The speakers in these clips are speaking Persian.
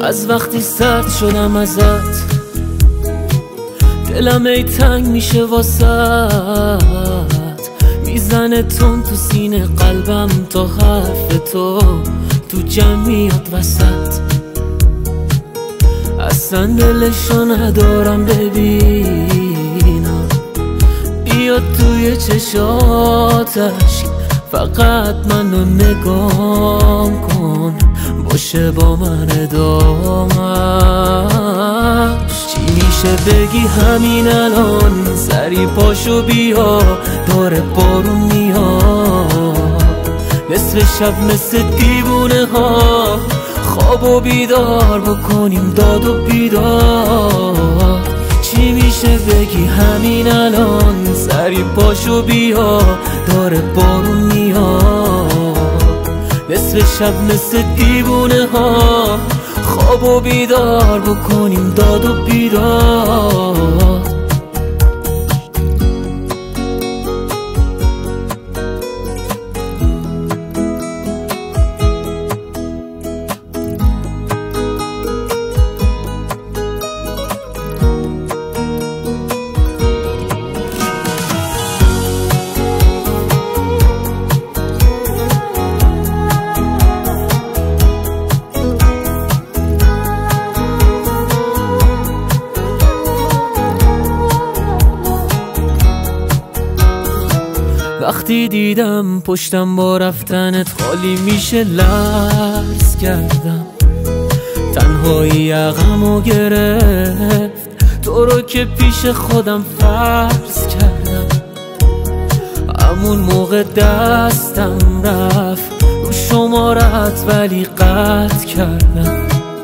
از وقتی سرد شدم ازت دلم ای تنگ میشه واسط، میزنه تون تو سینه قلبم تا حرف تو جمعیت وسط. اصلا دلشو ندارم ببینم، بیاد توی چشاتش فقط منو نگام کن، باشه با من ادامش. چی میشه بگی همین الان، سری پاشو بیا داره بارون میاد، نصف شب مثل دیوونه ها خواب و بیدار بکنیم داد و بیدار. چی میشه بگی همین الان، سری پاشو بیا داره بارون میاد، نصف شب مثل دیوونه ها خواب و بیدار بکنیم داد و بیدار. وقتی دیدم پشتم با رفتنت خالی میشه لرز کردم، تنهایی عقمو گرفت تو رو که پیش خودم فرض کردم. همون موقع دستم رفت رو شمارت ولی قطع کردم،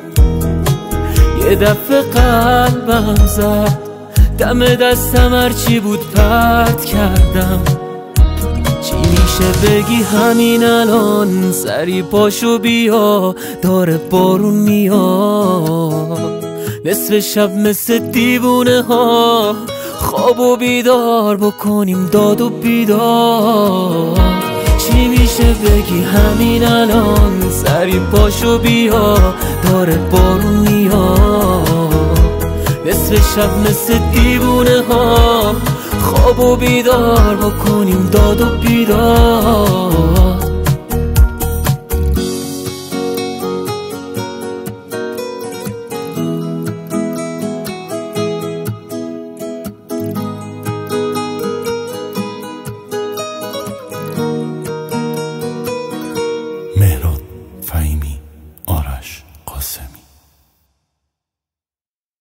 یه دفعه قلبم زد دم دستم هرچی بود پرت کردم. چی میشه بگی همین الان، سری پاشو بیا داره بارون میاد، نصف شب مثل دیوونه ها خواب و بیدار بکنیم داد و بیدار. چی میشه بگی همین الان، سری پاشو بیا داره بارون میاد، نصف شب مثل دیوونه ها خواب و بیدار بکنیم داد و بیدار.